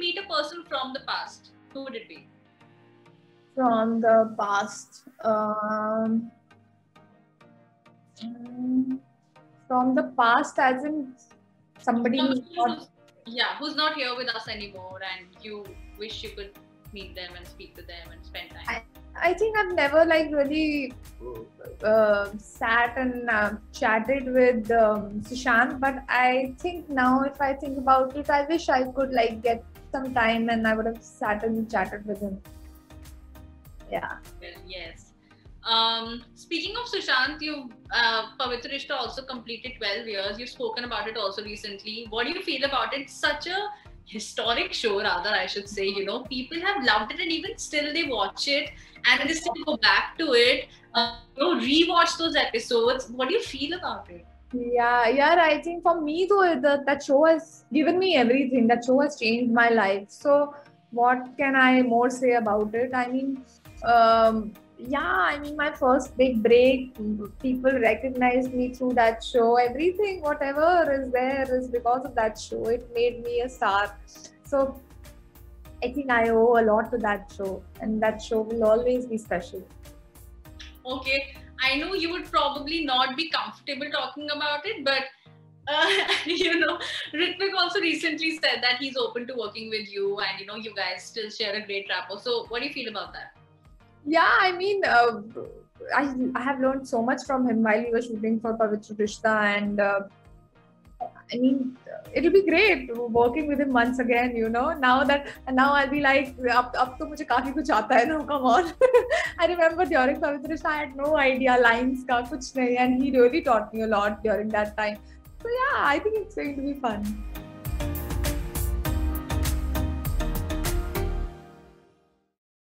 meet a person from the past, who would it be? From the past. From the past, as in somebody who's not. Who's not here with us anymore, and you wish you could meet them and speak to them and spend time. I think I've never like really sat and chatted with Sushant, but I think now if I think about it, I wish I could like get some time and I would have sat and chatted with him. Yeah. Well, yes. Speaking of Sushant, you Pavitra Rishta also completed 12 years. You've spoken about it also recently. What do you feel about it? Such a historic show, rather, I should say. You know, people have loved it, and even still they watch it and they still go back to it. Rewatch those episodes. What do you feel about it? Yeah. I think for me though, that show has given me everything. That show has changed my life. So what can I more say about it? I mean, my first big break, people recognized me through that show. Everything, whatever is there is because of that show. It made me a star. So I think I owe a lot to that show, and that show will always be special. Okay, I know you would probably not be comfortable talking about it, but Ritwik also recently said that he's open to working with you, and you guys still share a great rapport. So what do you feel about that? Yeah, I mean, I have learned so much from him while we were shooting for Pavitra Rishta, and I mean, it'll be great working with him once again. Now I'll be like, अब तो मुझे काफी कुछ आता है ना, come on. I remember during Pavitra Rishta, I had no idea lines का कुछ नहीं, and he really taught me a lot during that time. So yeah, I think it's going to be fun.